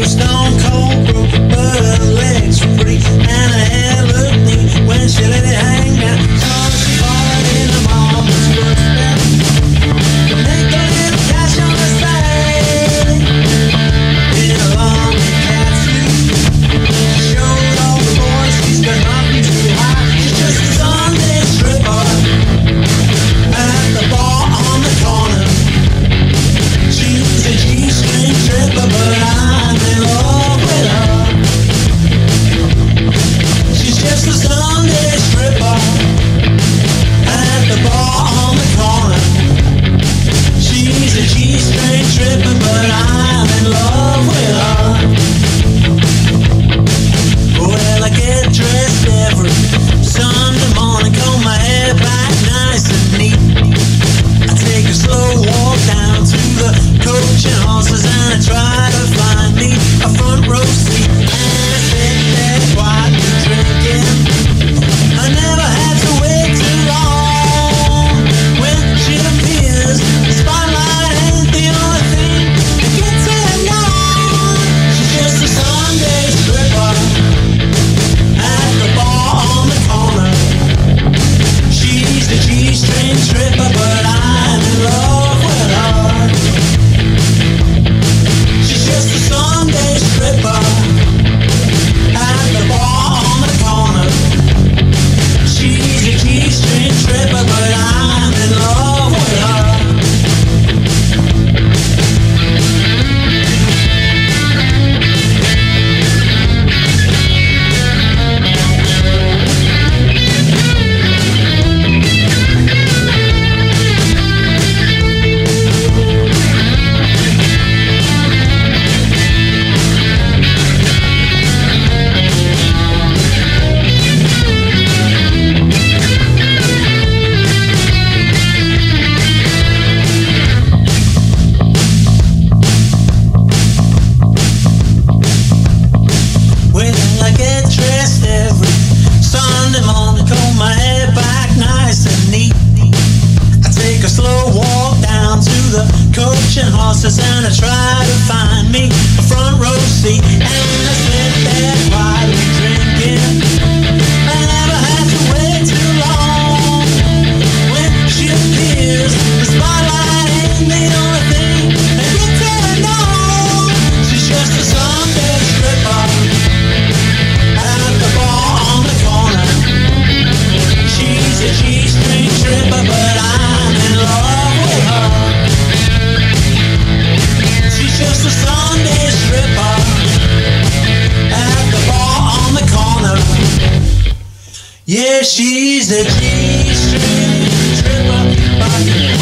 stone cold broke, but her legs were pretty and her hair looked neat when she let it hang down. So she followed in her mama's footsteps to make a little cash on the side. In a long cat suit, she showed all the boys she's got nothing to hide. She's just a Sunday stripper at the bar on the corner. She's a G-string stripper, but I'm in love with her. She's just a Sunday stripper at the bar on the corner. She's a G-string stripper, but I'm in love with her. Well, I get dressed every Sunday morning, comb my hair back nice and neat. I take a slow walk down to the coach and horses, and I try to find me a front row seat. And I sit there quietly drinking. I never had to wait too long. When she appears, the spotlight ain't the only thing that gets it on. She's just a Sunday stripper at the bar on the corner. She's a G-string stripper, but I'm in love with her. She's just a Sunday stripper at the bar on the corner. She's a G-string stripper, but I'm in love with her. Well, I get dressed every Sunday morning, comb my hair back nice and neat. I take a slow walk down to the coach and horses, and I try to find me a front row seat. And I sit there quietly drinking. I never had to wait too long. When she appears, the spotlight ain't the only thing that gets it on. She's just a Sunday stripper at the bar on the corner. She's a G-string stripper, but I'm in love with her. She's just a Sunday stripper at the bar on the corner. Yeah, she's a G-string stripper, but